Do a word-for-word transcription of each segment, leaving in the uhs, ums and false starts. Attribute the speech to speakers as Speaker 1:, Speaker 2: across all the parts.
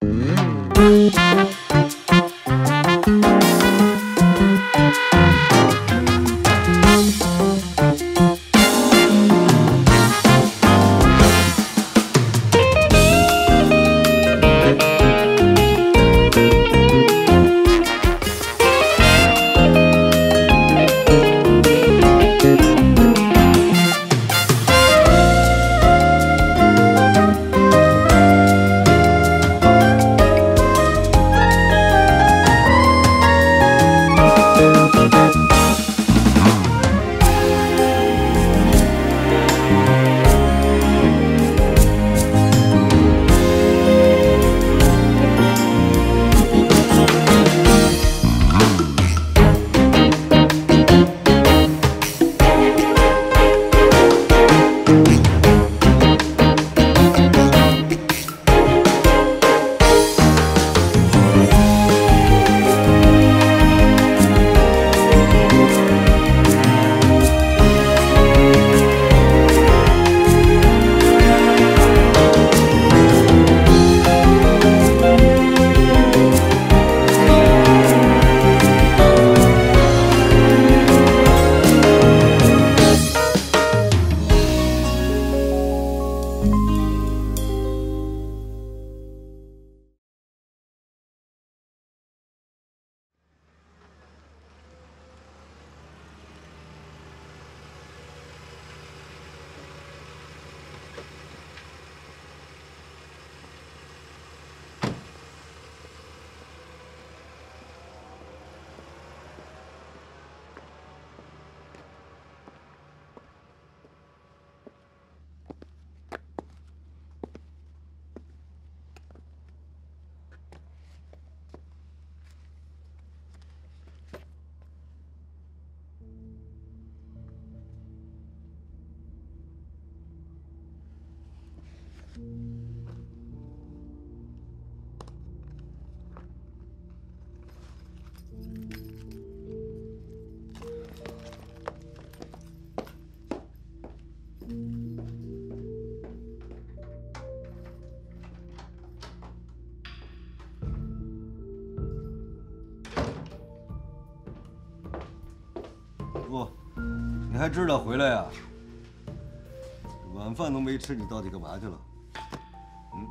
Speaker 1: 不，你还知道回来呀？晚饭都没吃，你到底干嘛去了？嗯？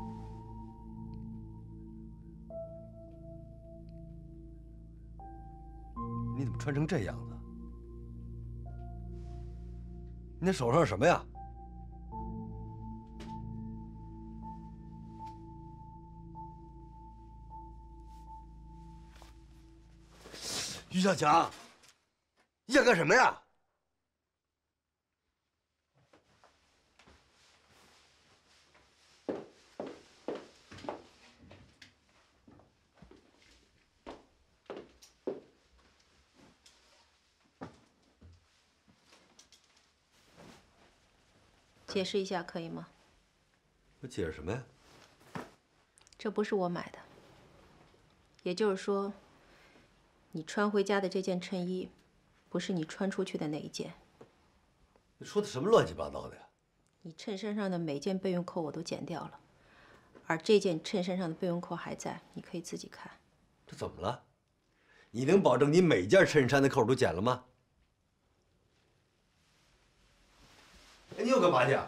Speaker 1: 你怎么穿成这样子？你那手上是什么呀？于小强，你想干什么呀？
Speaker 2: 解释一下可以吗？
Speaker 1: 我解释什么呀？
Speaker 2: 这不是我买的，也就是说，你穿回家的这件衬衣，不是你穿出去的那一件。
Speaker 1: 你说的什么乱七八糟的呀？
Speaker 2: 你衬衫上的每件备用扣我都剪掉了，而这件衬衫上的备用扣还在，你可以自己看。
Speaker 1: 这怎么了？你能保证你每件衬衫的扣都剪了吗？ 哎，你又干嘛去？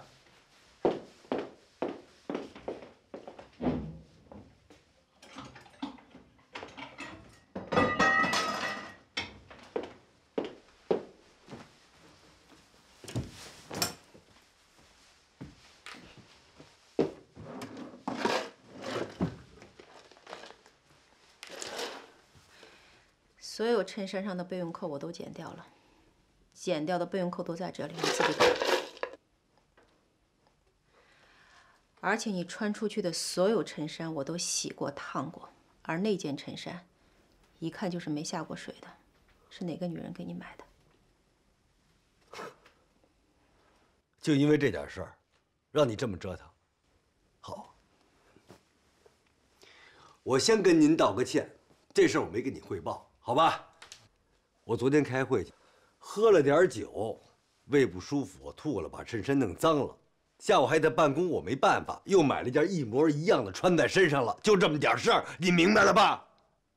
Speaker 2: 所有衬衫上的备用扣我都剪掉了，剪掉的备用扣都在这里，你自己看。 而且你穿出去的所有衬衫我都洗过、烫过，而那件衬衫，一看就是没下过水的，是哪个女人给你买的？
Speaker 1: 就因为这点事儿，让你这么折腾。好，我先跟您道个歉，这事儿我没跟你汇报，好吧？我昨天开会去，喝了点酒，胃不舒服，我吐了，把衬衫弄脏了。 下午还得办公，我没办法，又买了件一模一样的穿在身上了，就这么点事儿，你明白了吧？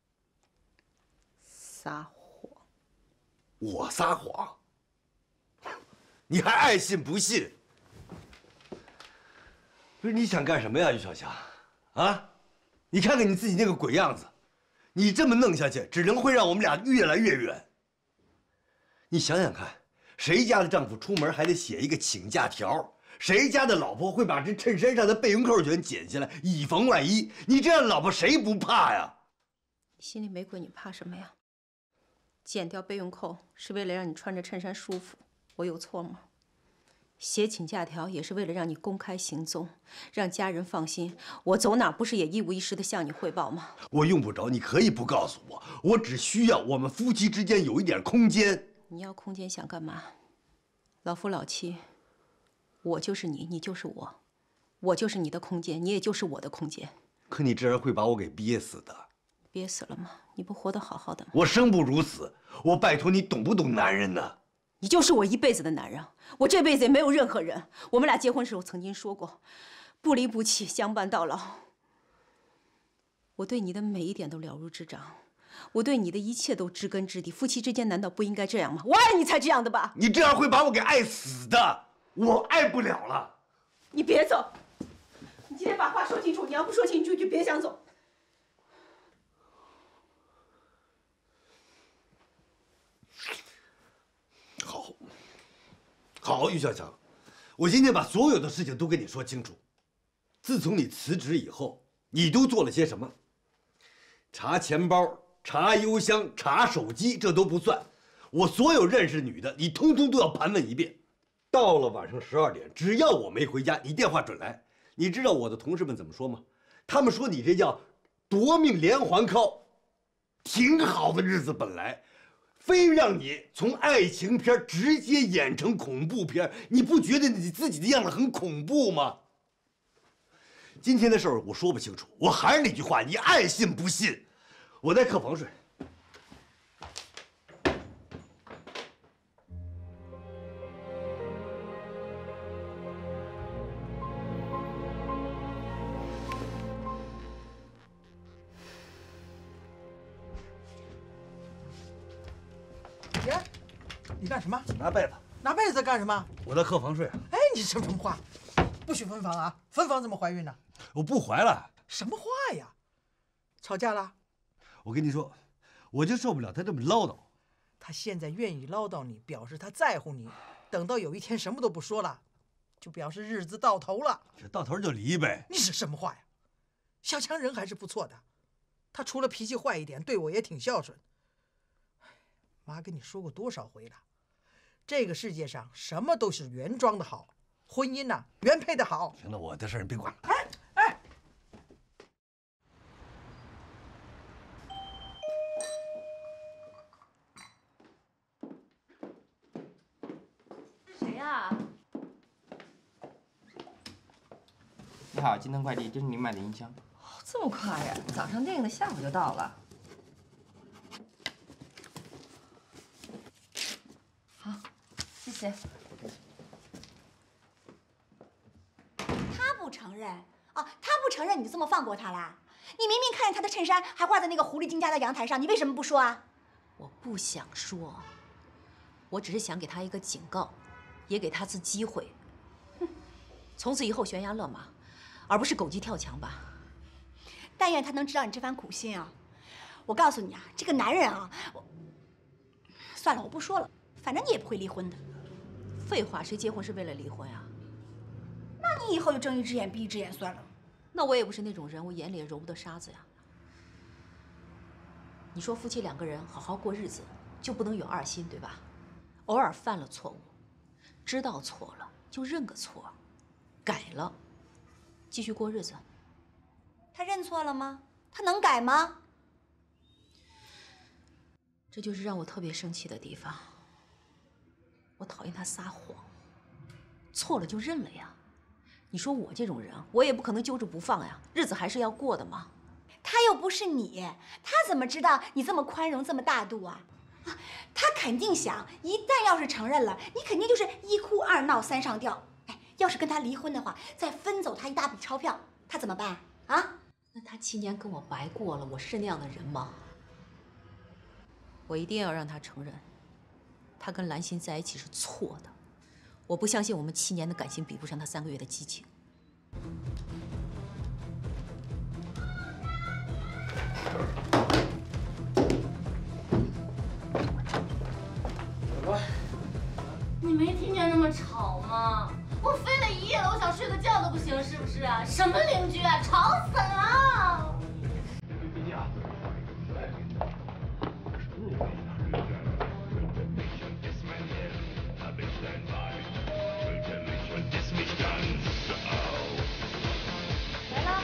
Speaker 2: 撒谎！
Speaker 1: 我撒谎？你还爱信不信？不是你想干什么呀，于小霞？啊？你看看你自己那个鬼样子，你这么弄下去，只能会让我们俩越来越远。你想想看，谁家的丈夫出门还得写一个请假条？谁家的老婆会把这衬衫上的备用扣卷剪下来，以防万一？你这样的老婆谁不怕呀？
Speaker 2: 你心里没鬼，你怕什么呀？剪掉备用扣是为了让你穿着衬衫舒服，我有错吗？写请假条也是为了让你公开行踪，让家人放心。我走哪不是也一五一十的向你汇报吗？
Speaker 1: 我用不着，你可以不告诉我，我只需要我们夫妻之间有一点空间。
Speaker 2: 你要空间想干嘛？老夫老妻，我就是你，你就是我，我就是你的空间，你也就是我的空间。
Speaker 1: 可你这样会把我给憋死的。
Speaker 2: 憋死了吗？你不活得好好的吗？
Speaker 1: 我生不如死，我拜托你懂不懂男人呢？
Speaker 2: 你就是我一辈子的男人，我这辈子也没有任何人。我们俩结婚时，我曾经说过，不离不弃，相伴到老。我对你的每一点都了如指掌，我对你的一切都知根知底。夫妻之间难道不应该这样吗？我爱你才这样的吧？
Speaker 1: 你这样会把我给爱死的，我爱不了了。
Speaker 2: 你别走，你今天把话说清楚。你要不说清楚，就别想走。
Speaker 1: 好，好，于小强，我今天把所有的事情都跟你说清楚。自从你辞职以后，你都做了些什么？查钱包、查邮箱、查手机，这都不算。我所有认识女的，你通通都要盘问一遍。到了晚上十二点，只要我没回家，你电话准来。你知道我的同事们怎么说吗？他们说你这叫夺命连环 call， 挺好的日子本来。非让你从爱情片直接演成恐怖片，你不觉得你自己的样子很恐怖吗？今天的事儿我说不清楚，我还是那句话，你爱信不信。我在客房睡。
Speaker 3: 爷，你干什么？
Speaker 1: 拿被子。
Speaker 3: 拿被子干什么？
Speaker 1: 我在客房睡。
Speaker 3: 哎，你说什么话？不许分房啊！分房怎么怀孕呢？
Speaker 1: 我不怀了。
Speaker 3: 什么话呀？吵架了？
Speaker 1: 我跟你说，我就受不了他这么唠叨。
Speaker 3: 他现在愿意唠叨你，表示他在乎你。等到有一天什么都不说了，就表示日子到头了。
Speaker 1: 这到头就离呗。
Speaker 3: 你是什么话呀？小强人还是不错的，他除了脾气坏一点，对我也挺孝顺。妈跟你说过多少回了，这个世界上什么都是原装的好，婚姻呐、啊，原配的好。
Speaker 1: 行了，我的事儿你别管了。
Speaker 3: 哎哎，
Speaker 4: 谁呀？你好，京东快递，这是您买的音箱。
Speaker 5: 这么快呀？早上订的，下午就到了。好，谢谢。
Speaker 6: 他不承认啊？他不承认，你就这么放过他啦？你明明看见他的衬衫还挂在那个狐狸精家的阳台上，你为什么不说啊？
Speaker 2: 我不想说，我只是想给他一个警告，也给他次机会。哼，从此以后悬崖勒马，而不是狗急跳墙吧。
Speaker 6: 但愿他能知道你这番苦心啊！我告诉你啊，这个男人啊，我算了，我不说了，反正你也不会离婚的。
Speaker 2: 废话，谁结婚是为了离婚啊？
Speaker 6: 那你以后就睁一只眼闭一只眼算了。
Speaker 2: 那我也不是那种人，我眼里也揉不得沙子呀。你说夫妻两个人好好过日子，就不能有二心，对吧？偶尔犯了错误，知道错了就认个错，改了，继续过日子。
Speaker 6: 他认错了吗？他能改吗？
Speaker 2: 这就是让我特别生气的地方。我讨厌他撒谎，错了就认了呀。你说我这种人，我也不可能揪着不放呀，日子还是要过的嘛。
Speaker 6: 他又不是你，他怎么知道你这么宽容、这么大度啊？啊，他肯定想，一旦要是承认了，你肯定就是一哭二闹三上吊。哎， 要是跟他离婚的话，再分走他一大笔钞票，他怎么办啊？
Speaker 2: 那他七年跟我白过了，我是那样的人吗？我一定要让他承认，他跟兰心在一起是错的。我不相信我们七年的感情比不上他三个月的激情。
Speaker 7: 你没听见那么吵吗？我飞了一夜了，我想睡个觉都不行，是不是啊？什么邻居啊，吵死了！来了。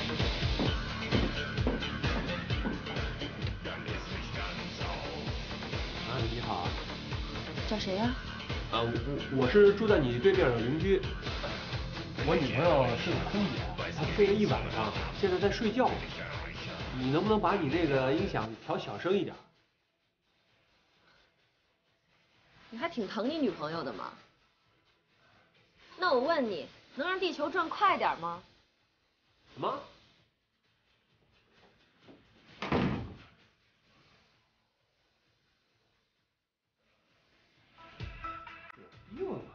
Speaker 8: 啊，你好。
Speaker 7: 找谁呀？
Speaker 8: 啊，我我是住在你对面的邻居。我女朋友是个空姐，她飞了一晚上，现在在睡觉。你能不能把你那个音响调小声一点？
Speaker 7: 你还挺疼你女朋友的嘛？那我问你，能让地球转快点吗？
Speaker 8: 什么？有病啊！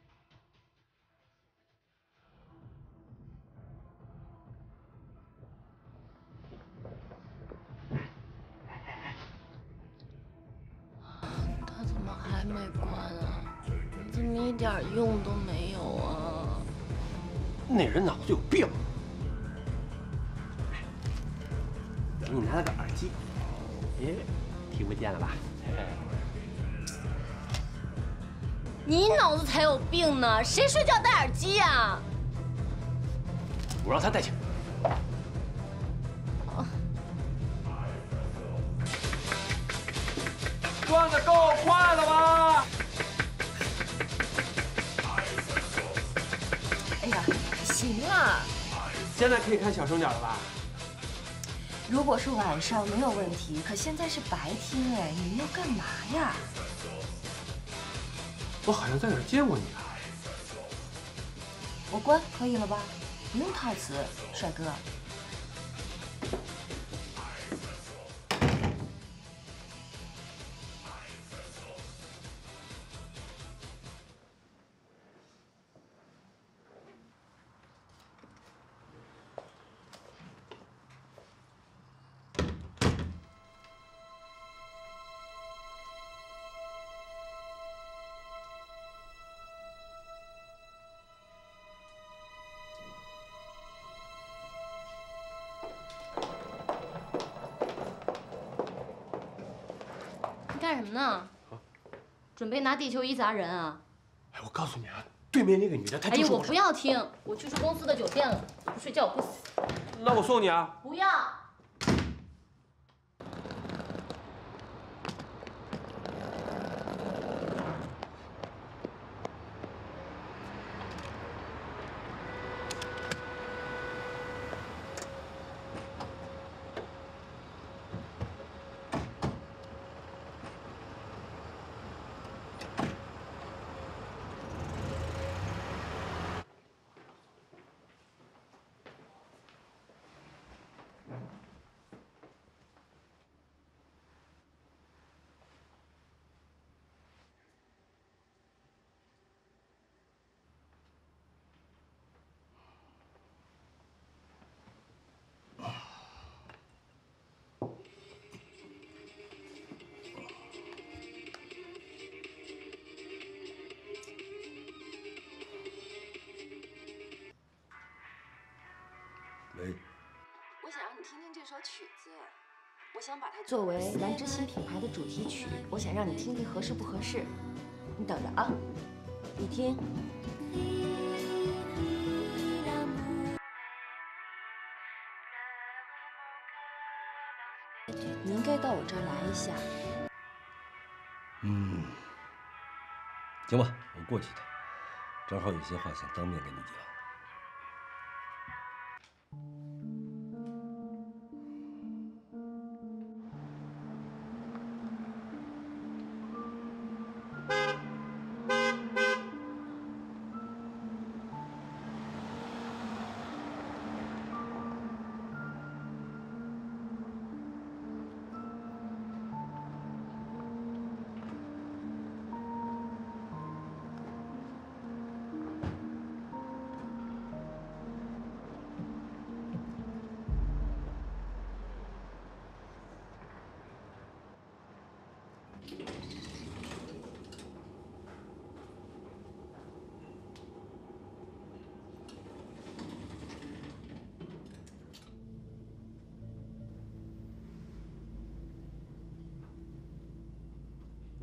Speaker 7: 它怎么还没关啊？怎么一点用都没有啊？
Speaker 8: 那人脑子有病！等你拿了个耳机，哎，听不见了吧？
Speaker 7: 你脑子才有病呢！谁睡觉戴耳机呀？
Speaker 8: 我让他戴起来。转的够快了吧？
Speaker 5: 哎呀，行了，
Speaker 8: 现在可以开小声点了吧？
Speaker 5: 如果是晚上没有问题，可现在是白天哎，你们要干嘛呀？
Speaker 8: 我好像在哪儿见过你啊。
Speaker 5: 我关可以了吧？不用套词，帅哥。
Speaker 7: 干什么呢？准备拿地球仪砸人啊？
Speaker 8: 哎，我告诉你啊，对面那个女的，她
Speaker 7: 哎呀，
Speaker 8: 就是
Speaker 7: 我不要听，我去住公司的酒店了，不睡觉我不死。
Speaker 8: 那我送你啊。
Speaker 7: 不要。
Speaker 1: 喂，
Speaker 5: 我想让你听听这首曲子，我想把它作为兰芝新品牌的主题曲，我想让你听听合适不合适。你等着啊，你听。你应该到我这儿来一下。
Speaker 1: 嗯，行吧，我过去一趟，正好有些话想当面跟你讲。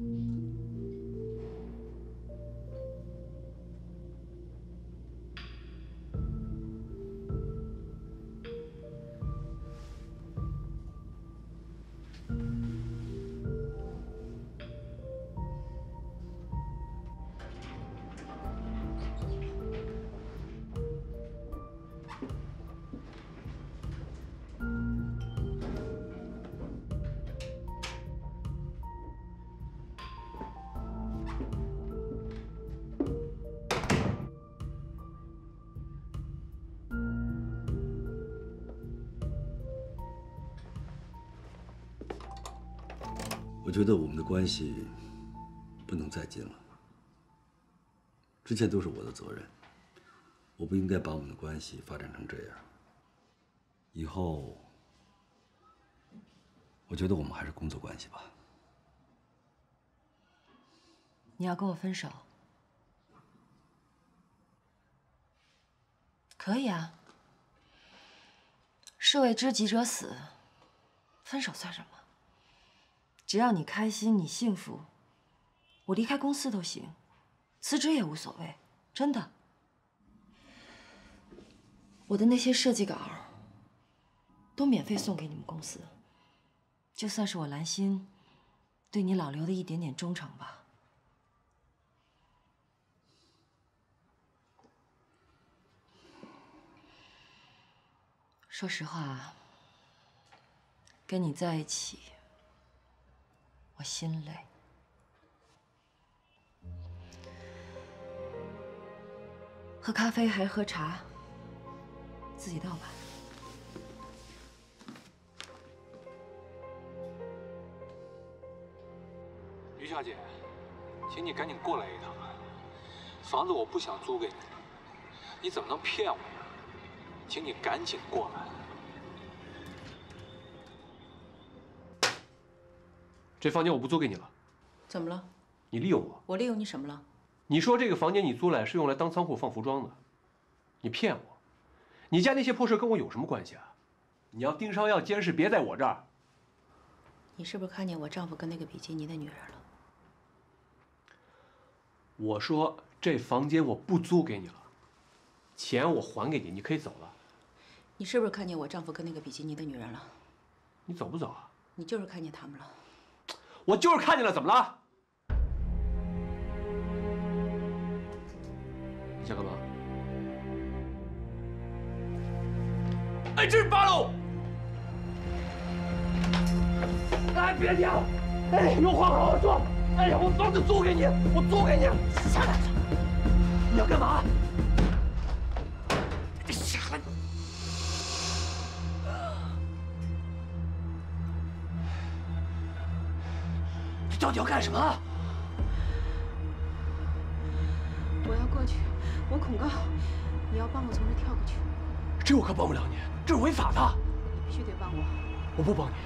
Speaker 1: 我觉得我们的关系不能再近了。之前都是我的责任，我不应该把我们的关系发展成这样。以后，我觉得我们还是工作关系吧。
Speaker 5: 你要跟我分手？可以啊。士为知己者死，分手算什么？ 只要你开心，你幸福，我离开公司都行，辞职也无所谓，真的。我的那些设计稿都免费送给你们公司，就算是我兰心对你老刘的一点点忠诚吧。说实话，跟你在一起。 我心累，喝咖啡还是喝茶，自己倒吧。
Speaker 9: 于小姐，请你赶紧过来一趟，房子我不想租给你，你怎么能骗我呀？请你赶紧过来。
Speaker 8: 这房间我不租给你了。
Speaker 2: 怎么了？
Speaker 8: 你利用我？
Speaker 2: 我利用你什么了？
Speaker 8: 你说这个房间你租来是用来当仓库放服装的，你骗我。你家那些破事跟我有什么关系啊？你要盯梢要监视，别在我这儿。
Speaker 2: 你是不是看见我丈夫跟那个比基尼的女人了？
Speaker 8: 我说这房间我不租给你了，钱我还给你，你可以走了。
Speaker 2: 你是不是看见我丈夫跟那个比基尼的女人了？
Speaker 8: 你走不走啊？
Speaker 2: 你就是看见他们了。
Speaker 8: 我就是看见了，怎么了？你想干嘛？哎，这是八楼。哎，别跳！哎，有话好好说。哎呀，我房子租给你，我租给你。下来！你要干嘛？下来！ 你到底要干什么？
Speaker 2: 我要过去，我恐高，你要帮我从这跳过去。
Speaker 8: 这我可帮不了你，这是违法的。
Speaker 2: 你必须得帮我。
Speaker 8: 我不帮你。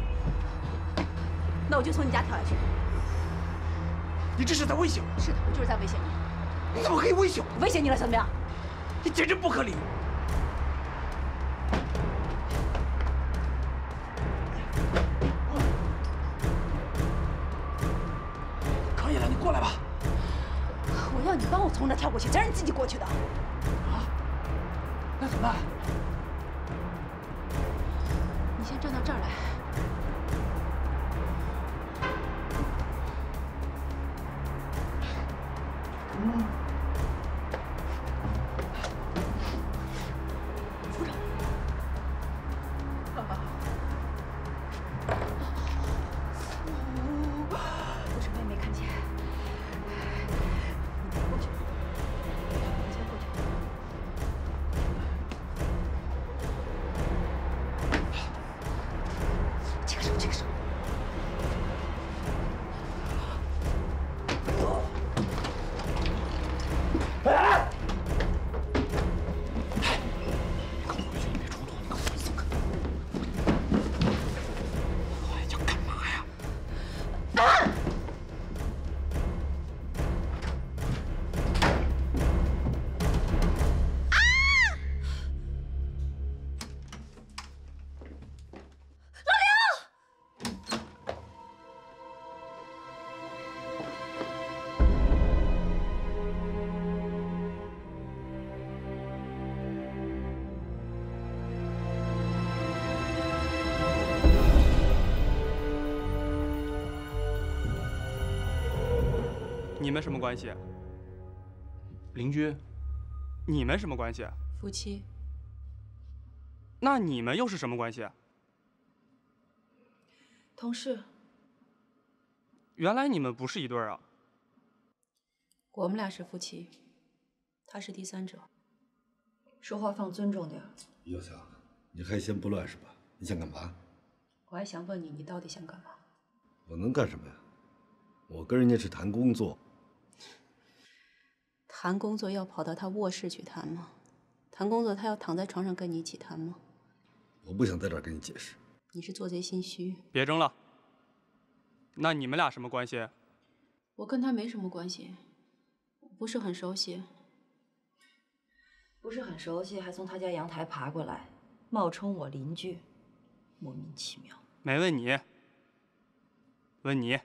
Speaker 2: 那我就从你家跳下去。
Speaker 8: 你这是在威胁我？
Speaker 2: 是的，我就是在威胁你。
Speaker 8: 你怎么可以威胁我？
Speaker 2: 威胁你了怎么样？
Speaker 8: 你简直不可理喻！可以了，你过来吧。
Speaker 2: 我要你帮我从这跳过去，再让你自己过去的。
Speaker 8: 啊？那怎么办？
Speaker 2: 你先站到这儿来。 扶着，我什么也没看见。你过去，你先过去。
Speaker 10: 你们什么关系？
Speaker 8: 邻居。
Speaker 10: 你们什么关系？
Speaker 2: 夫妻。
Speaker 10: 那你们又是什么关系？
Speaker 5: 同事。
Speaker 10: 原来你们不是一对儿啊。
Speaker 2: 我们俩是夫妻，他是第三者。
Speaker 5: 说话放尊重点。
Speaker 1: 于小强，你还嫌不乱是吧？你想干嘛？
Speaker 2: 我还想问你，你到底想干嘛？
Speaker 1: 我能干什么呀？我跟人家是谈工作。
Speaker 2: 谈工作要跑到他卧室去谈吗？谈工作他要躺在床上跟你一起谈吗？
Speaker 1: 我不想在这儿跟你解释。
Speaker 2: 你是做贼心虚。
Speaker 10: 别争了。那你们俩什么关系？
Speaker 2: 我跟他没什么关系，不是很熟悉。
Speaker 5: 不是很熟悉，还从他家阳台爬过来，冒充我邻居，莫名其妙。
Speaker 10: 没问你，问你。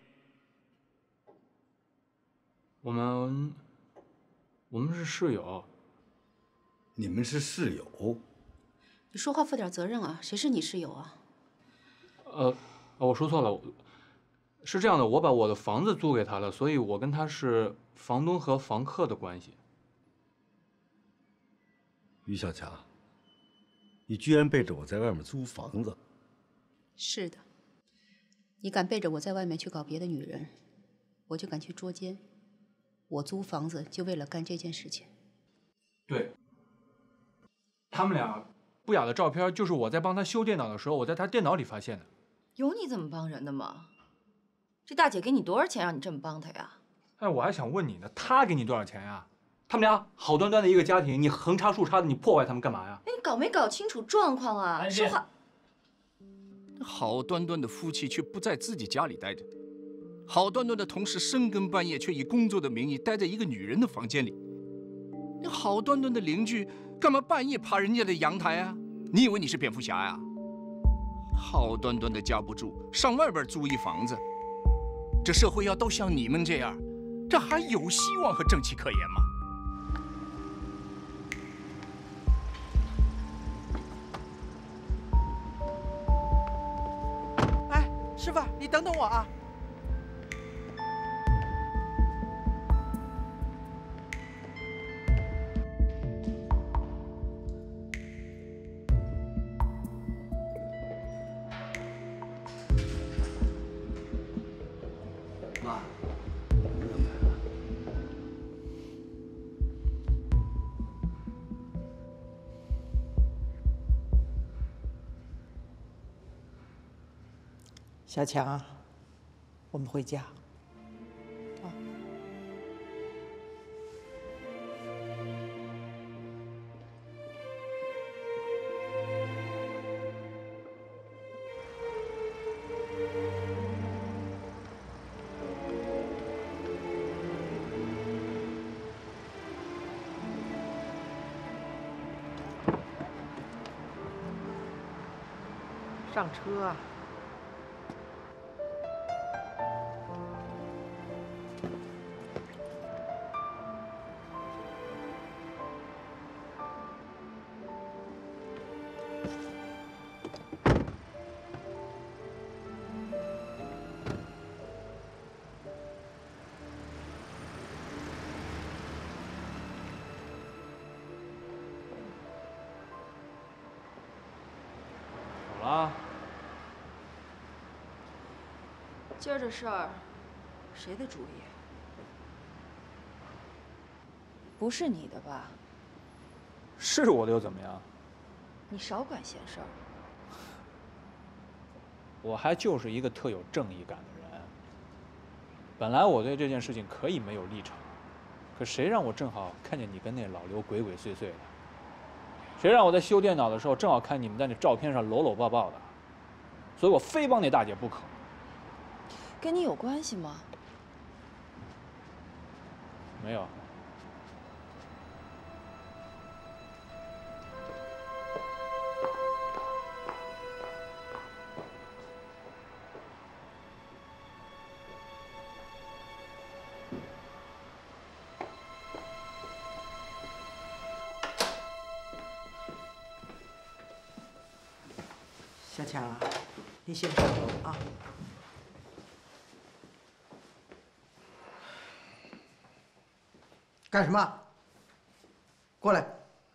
Speaker 8: 我们，我们是室友。
Speaker 1: 你们是室友？
Speaker 2: 你说话负点责任啊！谁是你室友啊？
Speaker 8: 呃，我说错了，是这样的，我把我的房子租给他了，所以我跟他是房东和房客的关系。
Speaker 1: 于小强，你居然背着我在外面租房子？
Speaker 2: 是的，你敢背着我在外面去搞别的女人，我就敢去捉奸。我租房子就为了干这件事情。
Speaker 8: 对，他们俩不雅的照片就是我在帮他修电脑的时候，我在他电脑里发现的。
Speaker 5: 有你这么帮人的吗？这大姐给你多少钱让你这么帮她呀？
Speaker 8: 哎，我还想问你呢，她给你多少钱呀？他们俩好端端的一个家庭，你横插竖插的，你破坏他们干嘛呀？
Speaker 5: 哎，你搞没搞清楚状况啊？说话。
Speaker 11: 好端端的夫妻却不在自己家里待着，好端端的同事深更半夜却以工作的名义待在一个女人的房间里，那好端端的邻居干嘛半夜爬人家的阳台啊？你以为你是蝙蝠侠呀？好端端的架不住，上外边租一房子。这社会要都像你们这样，这还有希望和正气可言吗？
Speaker 3: 哎，师傅，你等等我啊！
Speaker 1: 妈，
Speaker 3: 小强，我们回家。啊。上车啊！
Speaker 8: 走了。
Speaker 5: 今儿这事儿，谁的主意？不是你的吧？
Speaker 8: 是我的又怎么样？
Speaker 5: 你少管闲事儿。
Speaker 12: 我还就是一个特有正义感的人。本来我对这件事情可以没有立场，可谁让我正好看见你跟那老刘鬼鬼祟祟的？谁让我在修电脑的时候正好看你们在那照片上搂搂抱抱的？所以我非帮那大姐不可。
Speaker 5: 跟你有关系吗？
Speaker 12: 没有。
Speaker 3: 小强，你先上楼啊。 干什么？过来。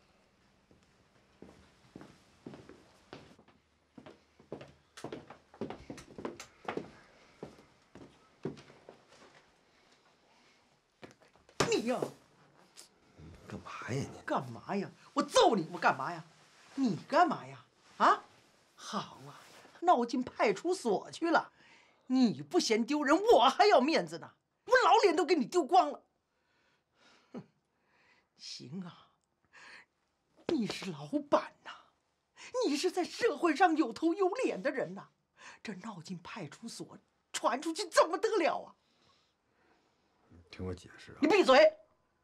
Speaker 3: 你呀，
Speaker 1: 干嘛呀你？
Speaker 3: 干嘛呀？我揍你！我干嘛呀？你干嘛呀？啊？好啊，闹进派出所去了。你不嫌丢人，我还要面子呢。我老脸都给你丢光了。哼，行啊，你是老板呐，你是在社会上有头有脸的人呐。这闹进派出所，传出去怎么得了啊？
Speaker 1: 听我解释啊！
Speaker 3: 你闭嘴！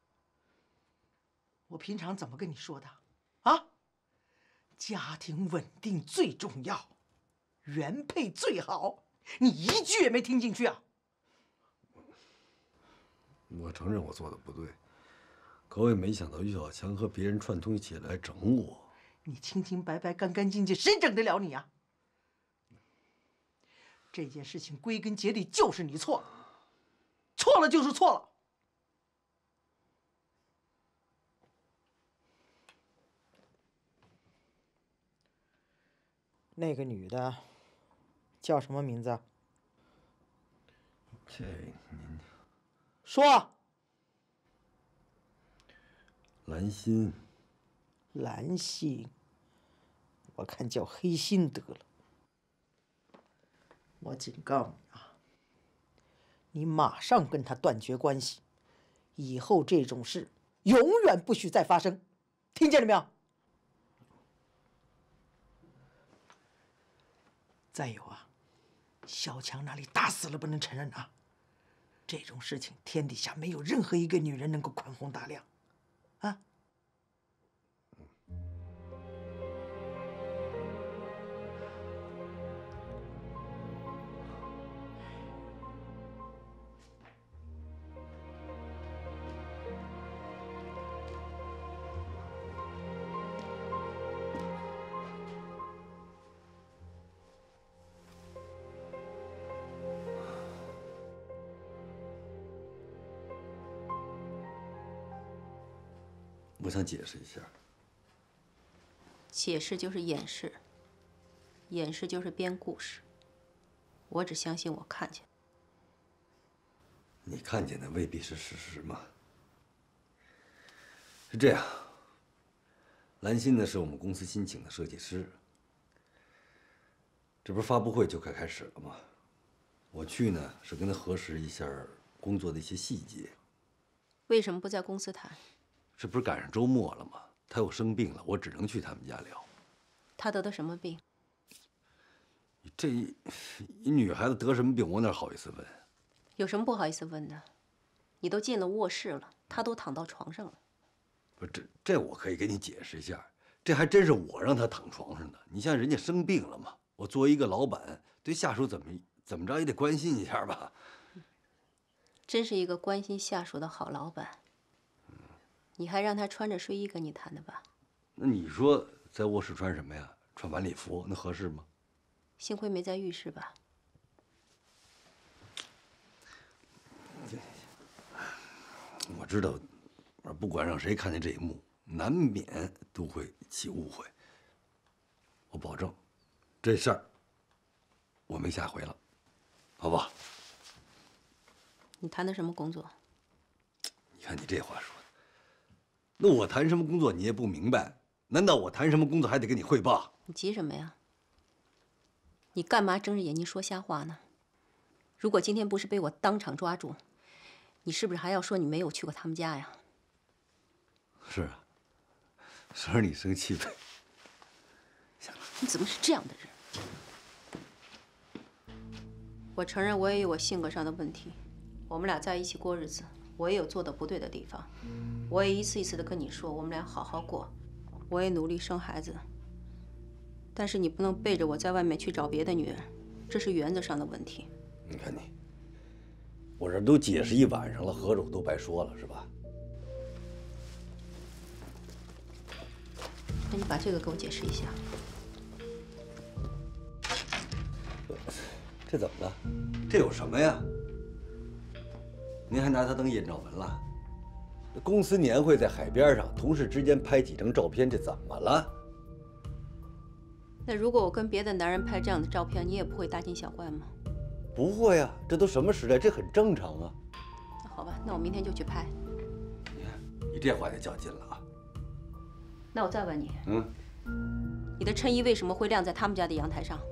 Speaker 3: 我平常怎么跟你说的？啊？家庭稳定最重要，原配最好。你一句也没听进去啊！
Speaker 1: 我承认我做的不对，可我也没想到于小强和别人串通起来整我。
Speaker 3: 你清清白白、干干净净，谁整得了你啊？这件事情归根结底就是你错了，错了就是错了。那个女的叫什么名字？
Speaker 1: 这您
Speaker 3: 说。
Speaker 1: 兰心。
Speaker 3: 兰心，我看叫黑心得了。我警告你啊，你马上跟他断绝关系，以后这种事永远不许再发生，听见了没有？再有啊，小强那里打死了不能承认啊！这种事情天底下没有任何一个女人能够宽宏大量，啊！
Speaker 1: 我想解释一下。
Speaker 2: 解释就是掩饰，掩饰就是编故事。我只相信我看见。
Speaker 1: 你看见的未必是事实嘛？是这样，兰心呢是我们公司新请的设计师，这不是发布会就快开始了吗？我去呢是跟他核实一下工作的一些细节。
Speaker 2: 为什么不在公司谈？
Speaker 1: 这不是赶上周末了吗？他又生病了，我只能去他们家聊。
Speaker 2: 他得的什么病？
Speaker 1: 这一女孩子得什么病，我哪好意思问？
Speaker 2: 有什么不好意思问的？你都进了卧室了，他都躺到床上了。
Speaker 1: 不是这这我可以给你解释一下，这还真是我让他躺床上的。你像人家生病了嘛，我作为一个老板，对下属怎么怎么着也得关心一下吧。
Speaker 2: 真是一个关心下属的好老板。你还让他穿着睡衣跟你谈的吧？
Speaker 1: 那你说在卧室穿什么呀？穿晚礼服那合适吗？
Speaker 2: 幸亏没在浴室吧？
Speaker 1: 我知道，不管让谁看见这一幕，难免都会起误会。我保证，这事儿我没下回了，好吧？
Speaker 2: 你谈的什么工作？
Speaker 1: 你看你这话说的，那我谈什么工作你也不明白？难道我谈什么工作还得跟你汇报？
Speaker 2: 你急什么呀？你干嘛睁着眼睛说瞎话呢？如果今天不是被我当场抓住，你是不是还要说你没有去过他们家呀？
Speaker 1: 是啊，说让你生气呗。
Speaker 2: 你怎么是这样的人？我承认我也有我性格上的问题，我们俩在一起过日子，我也有做的不对的地方，我也一次一次的跟你说，我们俩好好过，我也努力生孩子。但是你不能背着我在外面去找别的女人，这是原则上的问题。
Speaker 1: 你看你，我这都解释一晚上了，合着我都白说了是吧？
Speaker 2: 那你把这个给我解释一下。
Speaker 1: 这怎么了？这有什么呀？您还拿它当艳照门了？ 公司年会在海边上，同事之间拍几张照片，这怎么了？
Speaker 2: 那如果我跟别的男人拍这样的照片，你也不会大惊小怪吗？
Speaker 1: 不会呀，这都什么时代，这很正常啊。
Speaker 2: 那好吧，那我明天就去拍。
Speaker 1: 你看，你这话就较劲了啊。
Speaker 2: 那我再问你，
Speaker 1: 嗯，
Speaker 2: 你的衬衣为什么会晾在他们家的阳台上？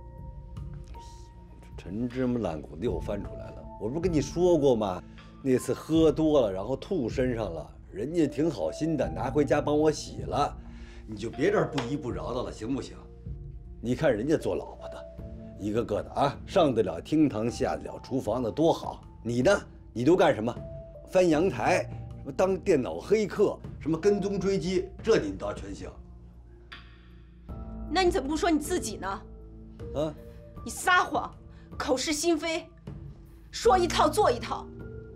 Speaker 1: 陈芝麻烂谷子又翻出来了。我不是跟你说过吗？那次喝多了，然后吐身上了，人家挺好心的，拿回家帮我洗了。你就别这儿不依不饶的了，行不行？你看人家做老婆的，一个个的啊，上得了厅堂，下得了厨房的，多好。你呢？你都干什么？翻阳台，什么当电脑黑客，什么跟踪追击，这你倒全行。
Speaker 2: 那你怎么不说你自己呢？
Speaker 1: 啊？
Speaker 2: 你撒谎，口是心非，说一套做一套。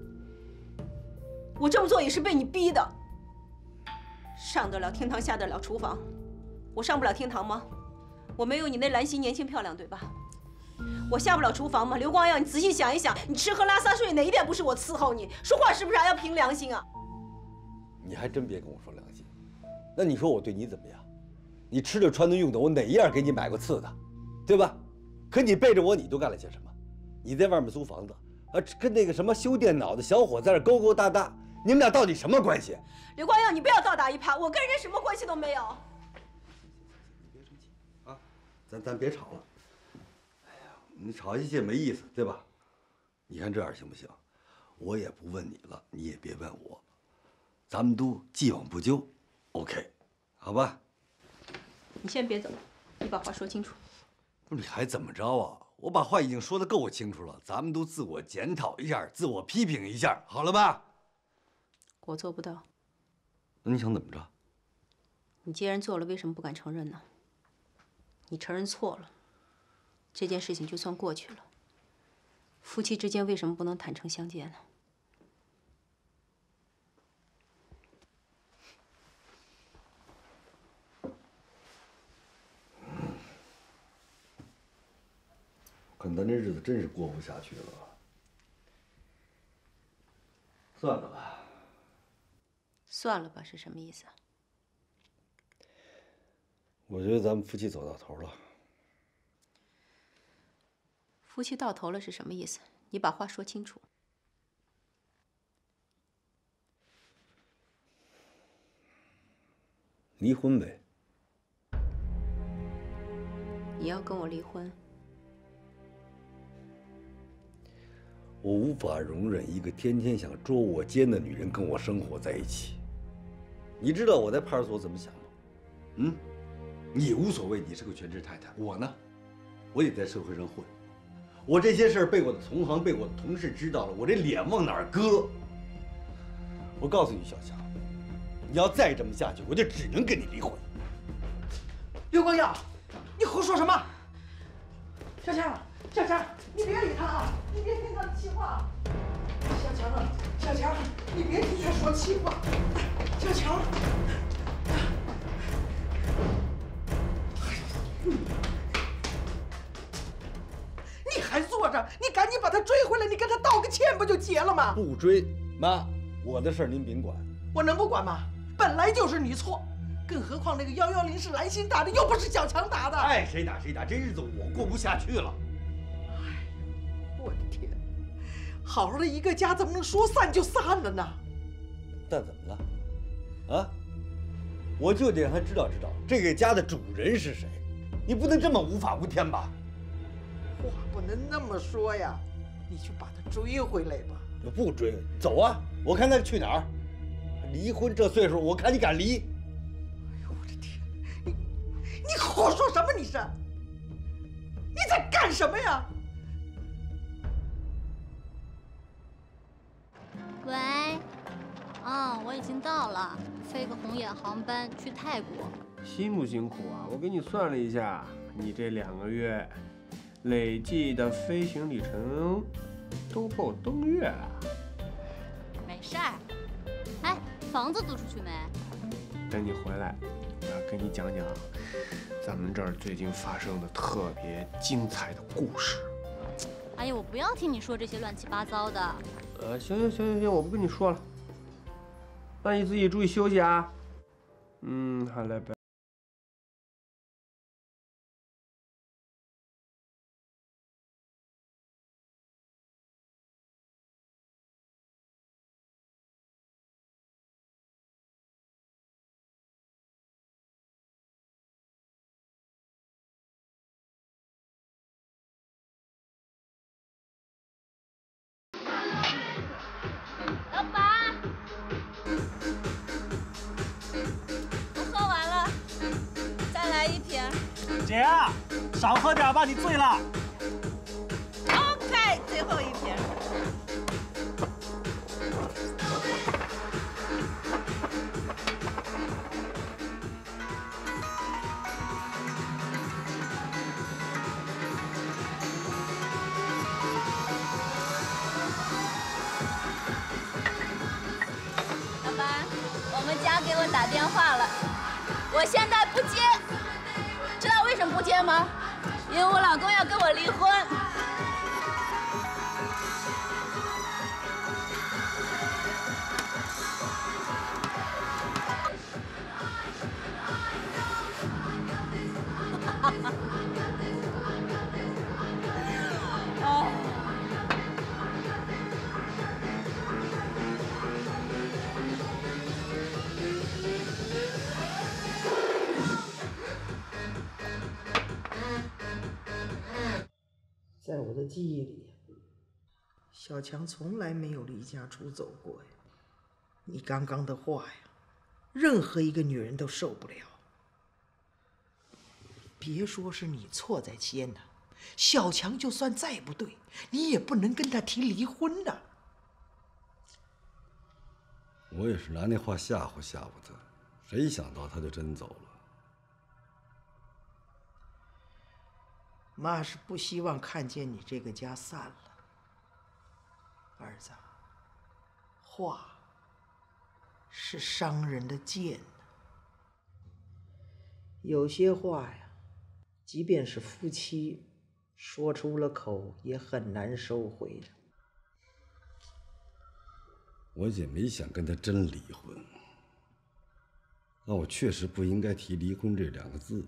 Speaker 2: 我这么做也是被你逼的。上得了厅堂，下得了厨房，我上不了厅堂吗？我没有你那兰心年轻漂亮，对吧？我下不了厨房吗？刘光耀，你仔细想一想，你吃喝拉撒睡哪一点不是我伺候你？说话是不是还要凭良心啊？
Speaker 1: 你还真别跟我说良心。那你说我对你怎么样？你吃的穿的用的，我哪一样给你买过次的，对吧？可你背着我，你都干了些什么？你在外面租房子，啊，跟那个什么修电脑的小伙在那勾勾搭搭，你们俩到底什么关系？
Speaker 2: 刘光耀，你不要倒打一耙，我跟人家什么关系都没有。
Speaker 1: 你别生气啊，咱咱别吵了。哎呀，你吵下去也没意思，对吧？你看这样行不行？我也不问你了，你也别问我，咱们都既往不咎 ，OK， 好吧？
Speaker 2: 你先别走，你把话说清楚。
Speaker 1: 不是你还怎么着啊？我把话已经说得够清楚了，咱们都自我检讨一下，自我批评一下，好了吧？
Speaker 2: 我做不到。
Speaker 1: 那你想怎么着？
Speaker 2: 你既然做了，为什么不敢承认呢？你承认错了，这件事情就算过去了。夫妻之间为什么不能坦诚相见呢？
Speaker 1: 看咱这日子真是过不下去了，算了吧。
Speaker 2: 算了吧是什么意思啊？
Speaker 1: 我觉得咱们夫妻走到头了。
Speaker 2: 夫妻到头了是什么意思？你把话说清楚。
Speaker 1: 离婚呗。
Speaker 2: 你要跟我离婚？
Speaker 1: 我无法容忍一个天天想捉我奸的女人跟我生活在一起。你知道我在派出所怎么想吗？嗯，你无所谓，你是个全职太太。我呢，我也在社会上混。我这些事儿被我的同行、被我的同事知道了，我这脸往哪儿搁？我告诉你，小强，你要再这么下去，我就只能跟你离婚。
Speaker 3: 刘光耀，你胡说什么？小强，小强，你别理他啊！你别听他的气话。小强啊，小强，你别听他说气话。小强，你还坐着？你赶紧把他追回来，你跟他道个歉不就结了吗？
Speaker 1: 不追，妈，我的事儿您甭管。
Speaker 3: 我能不管吗？本来就是你错。更何况那个幺幺零是兰心打的，又不是小强打的。
Speaker 1: 爱谁打谁打，这日子我过不下去了。
Speaker 3: 哎，我的天，好好的一个家怎么能说散就散了呢？
Speaker 1: 那怎么了？啊？我就得让他知道知道这个家的主人是谁。你不能这么无法无天吧？
Speaker 3: 话不能那么说呀，你去把他追回来吧。
Speaker 1: 我不追，走啊！我看他去哪儿。离婚这岁数，我看你敢离？
Speaker 3: 哎呦我的天，你你胡说什么？你是？你在干什么呀？
Speaker 13: 喂，嗯，我已经到了，飞个红眼航班去泰国。
Speaker 8: 辛不辛苦啊？我给你算了一下，你这两个月累计的飞行里程都够登月了。
Speaker 13: 没事儿。哎，房子租出去没？
Speaker 8: 等你回来，我要跟你讲讲咱们这儿最近发生的特别精彩的故事。
Speaker 13: 哎呀，我不要听你说这些乱七八糟的。
Speaker 8: 呃，行行行行行，我不跟你说了。 那你自己注意休息啊。嗯，好嘞，拜。
Speaker 2: 老板，我喝完了，再来一瓶。
Speaker 14: 姐，少喝点吧，你醉了。
Speaker 2: OK， 最后一瓶。老板，我们家给我打电话了，我现在不接。知道为什么不接吗？因为我老公要跟我离婚。
Speaker 3: 在我的记忆里，小强从来没有离家出走过呀。你刚刚的话呀，任何一个女人都受不了。别说是你错在先呐，小强就算再不对，你也不能跟他提离婚呐。
Speaker 1: 我也是拿那话吓唬吓唬他，谁想到他就真走了。
Speaker 3: 妈是不希望看见你这个家散了，儿子。话是伤人的剑呢，有些话呀，即便是夫妻说出了口，也很难收回的。
Speaker 1: 我也没想跟他真离婚，但我确实不应该提离婚这两个字。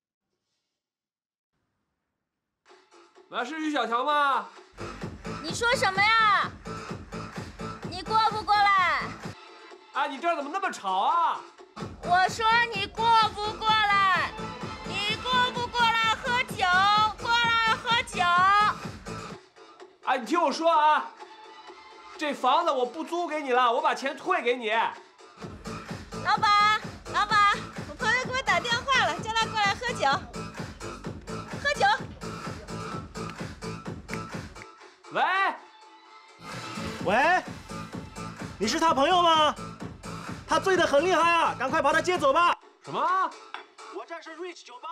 Speaker 8: 喂，是于小强吗？
Speaker 2: 你说什么呀？你过不过来？
Speaker 8: 啊，你这儿怎么那么吵啊？
Speaker 2: 我说你过不过来？你过不过来喝酒？过来喝酒。
Speaker 8: 啊，你听我说啊，这房子我不租给你了，我把钱退给你。
Speaker 2: 老板，老板，我朋友给我打电话了，叫他过来喝酒。喝酒。
Speaker 8: 喂，
Speaker 14: 喂，你是他朋友吗？他醉得很厉害啊，赶快把他接走吧。
Speaker 8: 什么？
Speaker 14: 我这是 Rich 酒吧。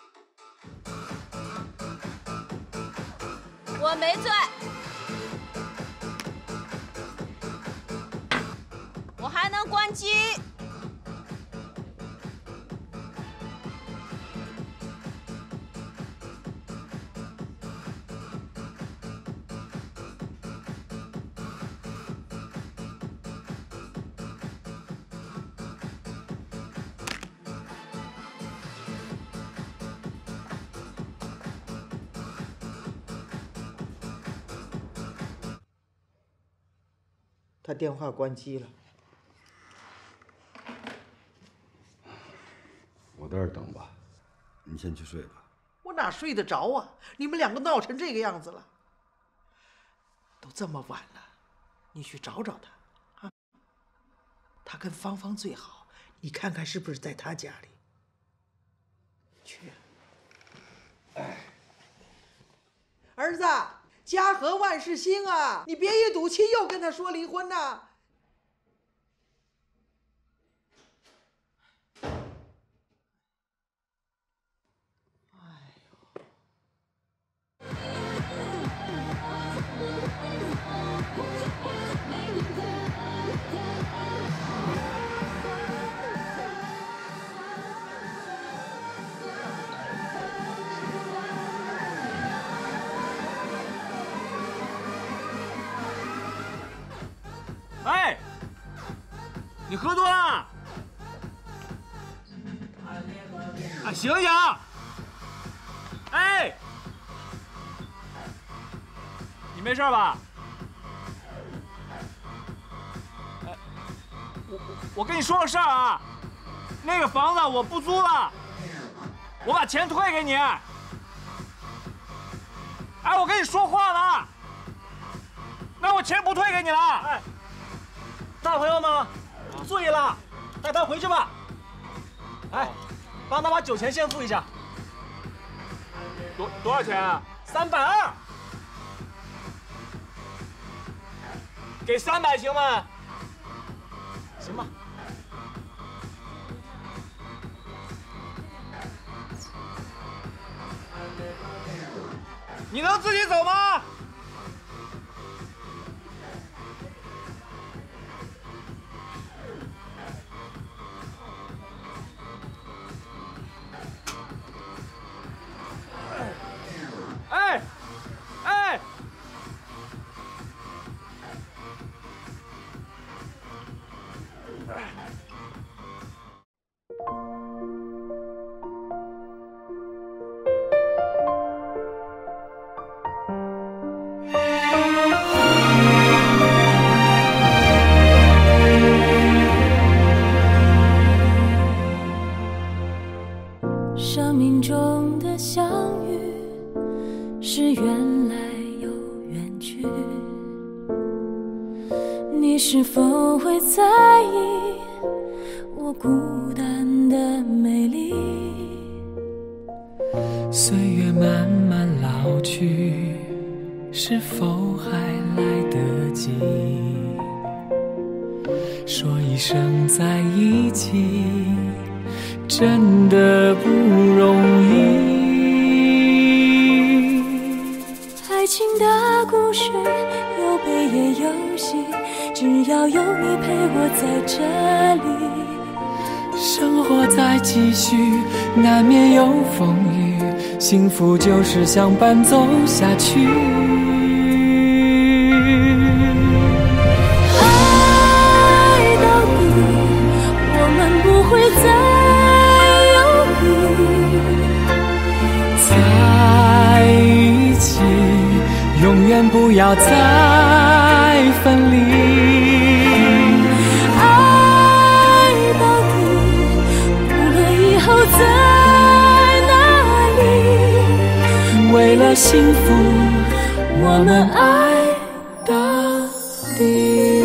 Speaker 2: 我没醉，我还能关机。
Speaker 3: 他电话关机了。
Speaker 1: 我在这儿等吧，你先去睡吧。
Speaker 3: 我哪睡得着啊？你们两个闹成这个样子了，都这么晚了，你去找找他啊。他跟芳芳最好，你看看是不是在他家里。去。哎，儿子。家和万事兴啊！你别一赌气又跟他说离婚呐！
Speaker 14: 喂， 你喝多了。哎，醒醒！哎，你没事吧？哎，我我我跟你说个事儿啊，那个房子我不租了，我把钱退给你。哎，我跟你说话呢，那我钱不退给你了。哎，大朋友们，注意了，带他回去吧。哎，帮他把酒钱先付一下。多多少钱啊？三百二。给三百行吗？行吧。你能自己走吗？哎，哎，
Speaker 15: 生命中的相遇是缘来又缘去，你是否会在意我孤单的美丽？
Speaker 16: 岁月慢慢老去，是否还来得及说一声在一起？真的不容易。
Speaker 15: 爱情的故事有悲也有喜，只要有你陪我在这里。
Speaker 16: 生活在继续，难免有风雨，幸福就是相伴走下去。
Speaker 15: 爱到底，我们不会再
Speaker 16: 在一起，永远不要再分离。
Speaker 15: 爱到底，无论以后在哪里，
Speaker 16: 为了幸福，我们爱到底。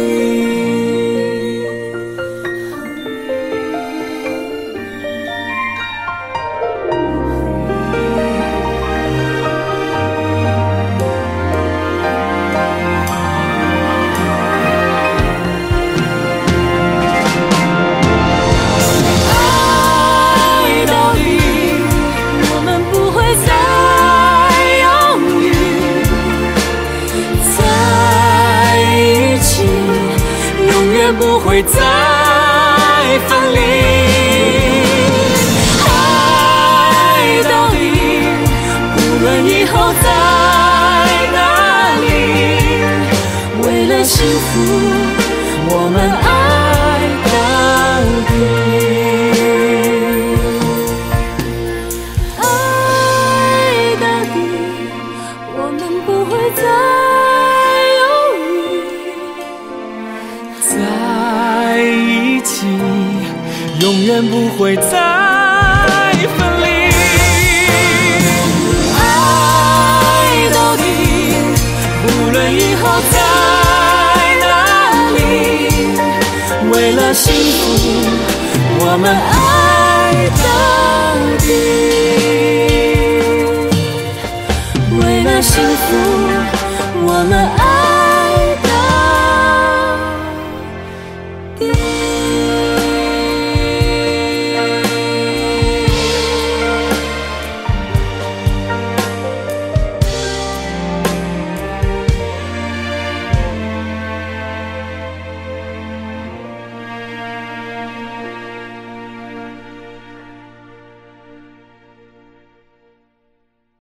Speaker 16: 不会再分离，爱到底，无论以后在哪里，为了幸福，我们爱到底。
Speaker 15: 爱到底，我们不会再
Speaker 16: 在一起，永远不会再分离。爱到底，无论以后在哪里，为了幸福，我们爱。